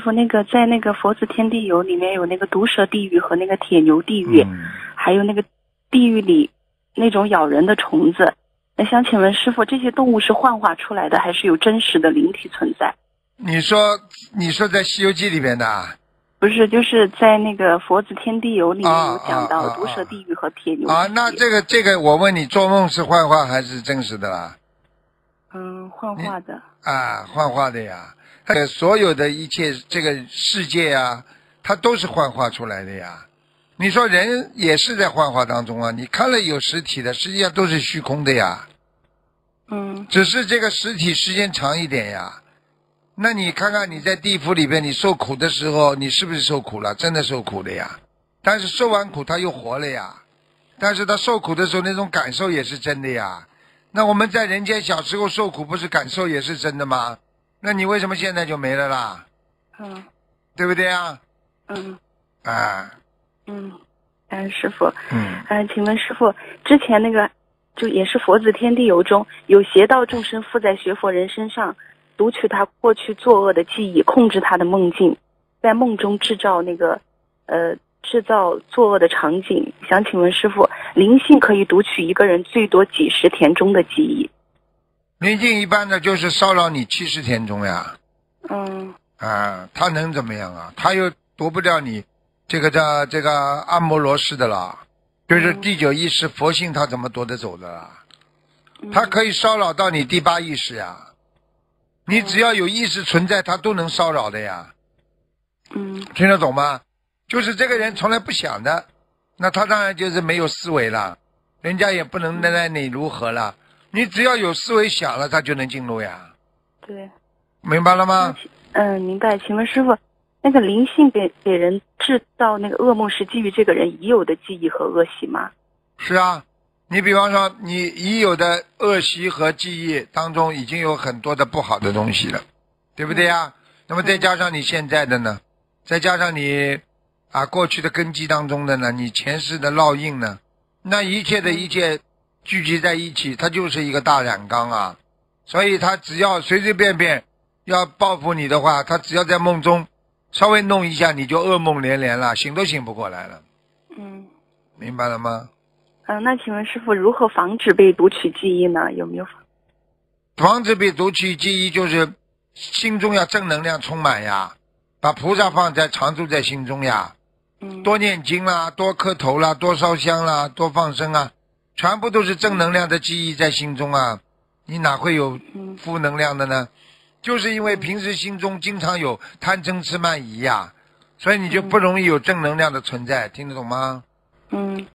说那个在那个佛子天地游里面有那个毒蛇地狱和那个铁牛地狱，还有那个地狱里那种咬人的虫子。那想请问师父，这些动物是幻化出来的，还是有真实的灵体存在？ 你说在《西游记》里边的？ 不是，就是在那个佛子天地游里面有讲到毒蛇地狱和铁牛地狱。 那这个我问你，做梦是幻化还是真实的啦？ 幻化的。 幻化的呀。所有的一切这个世界啊，它都是幻化出来的呀。你说人也是在幻化当中啊，你看了有实体的，实际上都是虚空的呀。只是这个实体时间长一点呀。那你看看你在地府里边，你受苦的时候，你是不是受苦了？真的受苦了呀。但是受完苦他又活了呀。但是他受苦的时候那种感受也是真的呀。那我们在人间小时候受苦，不是感受也是真的吗？那你为什么现在就没了啦？对不对啊？ 师父，请问师父，之前那个就也是佛子天地游中有邪道众生附在学佛人身上，读取他过去作恶的记忆，控制他的梦境，在梦中制造作恶的场景。想请问师父，灵性可以读取一个人最多几十天中的记忆？ 灵性一般的就是骚扰你70天中呀。他能怎么样啊？他又夺不掉你这个阿摩罗氏的啦，就是第9意识佛性，他怎么夺得走的啦？他可以骚扰到你第8意识呀。你只要有意识存在，他都能骚扰的呀。听得懂吗？就是这个人从来不想的，那他当然就是没有思维了，人家也不能奈你如何了。你只要有思维想了，他就能进入呀。对，明白了吗？ 明白。请问师父，那个灵性给人制造那个噩梦是基于这个人已有的记忆和恶习吗？ 是啊，你比方说你已有的恶习和记忆当中已经有很多的不好的东西了，对不对呀？那么再加上你现在的呢，再加上你过去的根基当中的呢，你前世的烙印呢，那一切的一切聚集在一起，它就是一个大染缸啊。所以他只要随随便便要报复你的话，他只要在梦中稍微弄一下，你就噩梦连连了，醒都醒不过来了。明白了吗？ 那请问师父，如何防止被读取记忆呢？有没有防止被读取记忆？就是心中要正能量充满呀，把菩萨常住在心中呀。多念经啦，多磕头啦，多烧香啦，多放生啊，全部都是正能量的记忆在心中啊。你哪会有负能量的呢？就是因为平时心中经常有贪嗔痴慢疑呀，所以你就不容易有正能量的存在。听得懂吗？